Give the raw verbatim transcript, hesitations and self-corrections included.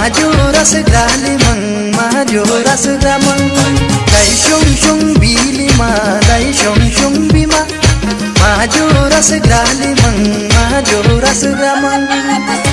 माजो रसग्राले मंग माजो रसग्रा मंग दाई शुंग शुंग बीली मा दाई शुंग शुंग बीमा माजो रसग्राले मंग माजो रसग्रा मंग